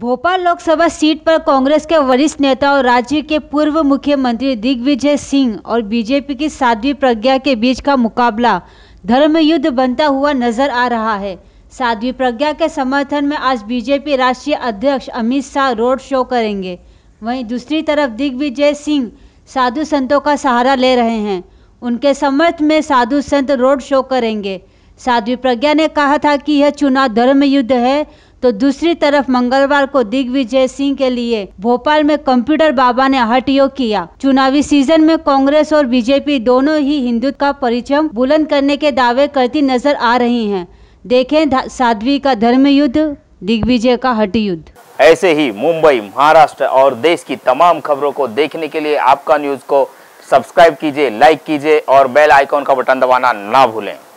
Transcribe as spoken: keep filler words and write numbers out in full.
Bhopal Lok Sabha seat पर कांग्रेस के वरिष्ठ नेता और राज्य के पूर्व मुख्यमंत्री दिग्विजय सिंह और बीजेपी की साध्वी प्रज्ञा के बीच का मुकाबला धर्म युद्ध बनता हुआ नजर आ रहा है। साध्वी प्रज्ञा के समर्थन में आज बीजेपी राष्ट्रीय अध्यक्ष अमित शाह रोड शो करेंगे। वहीं दूसरी तरफ दिग्विजय सिंह साधु संतों का सहारा ले रहे हैं। उनके समर्थन में साधु संत रोड शो करेंगे। साध्वी प्रज्ञा ने कहा था कि यह चुनाव धर्म युद्ध है, तो दूसरी तरफ मंगलवार को दिग्विजय सिंह के लिए भोपाल में कंप्यूटर बाबा ने हठ योग किया। चुनावी सीजन में कांग्रेस और बीजेपी दोनों ही हिंदुत्व का परचम बुलंद करने के दावे करती नजर आ रही हैं। देखें साध्वी का धर्म युद्ध, दिग्विजय का हठ युद्ध। ऐसे ही मुंबई, महाराष्ट्र और देश की तमाम खबरों को देखने के लिए आपका न्यूज को सब्सक्राइब कीजिए, लाइक कीजिए और बेल आइकॉन का बटन दबाना ना भूलें।